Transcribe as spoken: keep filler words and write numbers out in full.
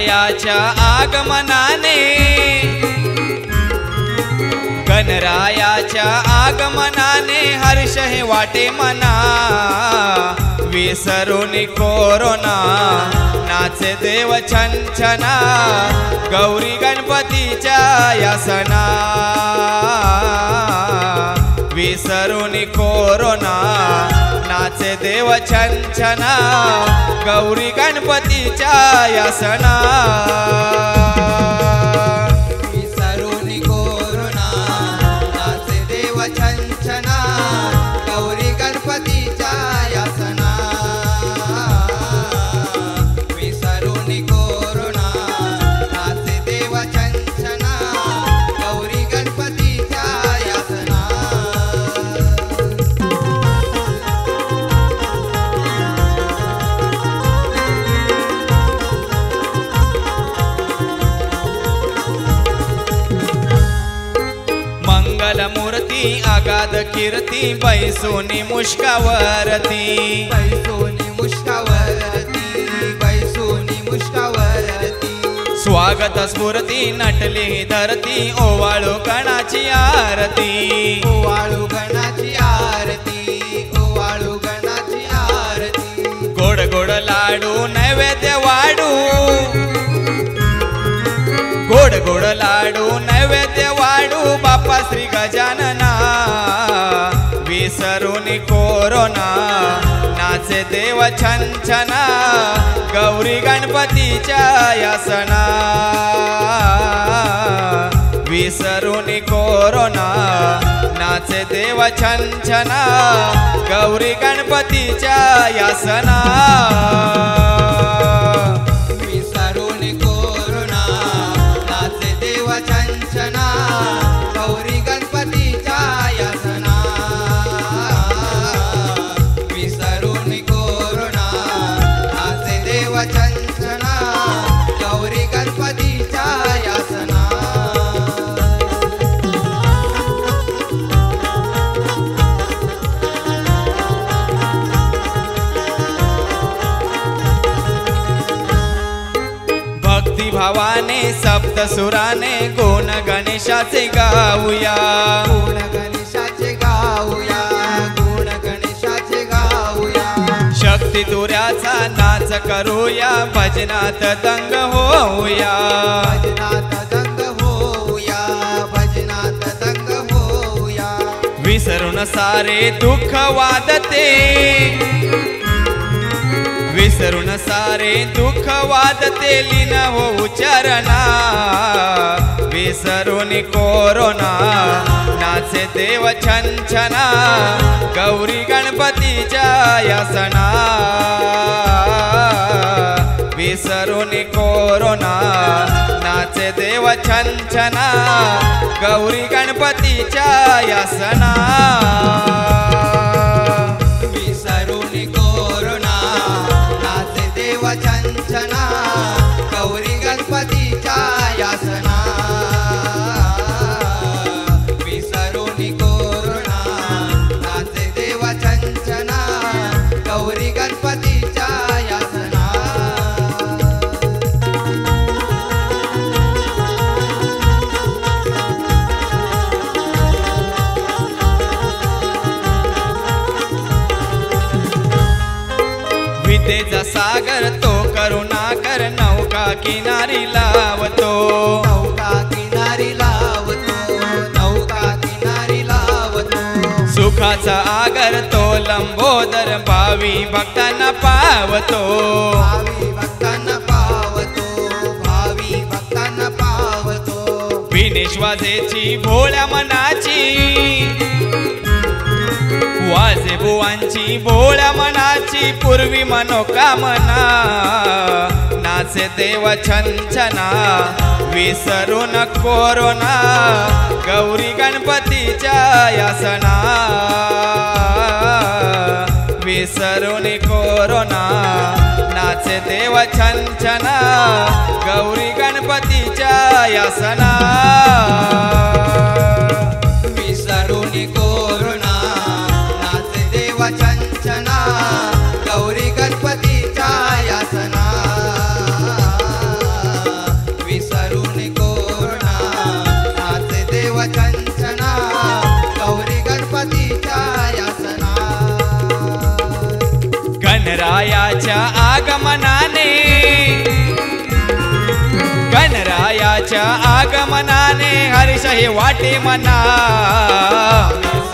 गणरायाच्या आगमनाने गणरायाच्या आगमनाने हर्ष हे वाटे मना विसरून कोरोना नाचे देव छनछना गौरी गणपतीच्या यासना विसरून कोरोना नाचे देव छनछना गौरी गणपतीच्या यासना विसरून कोरोना नाचे देव छनछना गौरी गणपतीच्या यासना विसरून कोरोना नाचे देव छनछना गौरी गणपतीच्या यासना मूर्ती आगाध कीर्ती बैसोनी मुष्कावरती बैसोनी मुष्कावरती बैसोनी मुष्कावरती स्वागत स्फूर्ती नटली धरती ओवाळू गणाची आरती ओवाळू गणाची आरती ओवाळू गणाची आरती गोड गोड लाडू नैवेद्य वाढू गोड गोड लाडू नैवेद्य वाढू बापा श्री गजानना विसरून कोरोना नाचे देव छनछना गौरी गणपतीच्या यासना विसरून कोरोना नाचे देव छनछना गौरी गणपतीच्या यासना छनछना गौरी गणपतीच्या यासना विसरून कोरोना नाचे देव छनछना गौरी गणपतीच्या यासना भावाने सप्तसुराने गुण गणेशाचे गाऊया गुण गणेशाचे गाऊया गुण गणेशाचे गाऊया शक्ती तुऱ्याचा नाच करूया भजनात दंग होऊया भजनात दंग होऊया भजनात दंग होऊया विसरून सारे दुःख वादते विसरून सारे दुःख वादते लीन हो चरणा विसरून कोरोना नाचे देव छनछना गौरी गणपतीच्या यासना विसरून कोरोना नाचे देव छनछना गौरी गणपतीच्या यासना विसरून कोरोना देव छनछना गौरी गणपतीच्या यासना विसरून कोरोना नाचे देव छनछना गौरी गणपतीच्या यासना विद्येचा सागर तो करुणा कर नौका किनारी लावतो नौका किनारी लावतो नौका किनारी लावतो सुखाचा आगर तो लंबोदर भावी भक्तांना पावतो भावी भक्तांना पावतो भावी भक्तांना पावतो विनेश्वाजेची भोळ्या मनाची वाजे बुवांची भोळ्या मनाची पूर्वी मनोकामना नाचे देव छनछना विसरून कोरोना गौरी गणपतीच्या यासना विसरून कोरोना नाचे देव छनछना गौरी गणपतीच्या यासना विसरून कोरोना नाचे देव छनछना गौरी गणपतीच्या यासना विठ्ठलाच्या आगमनाने हर्ष हे वाटे मना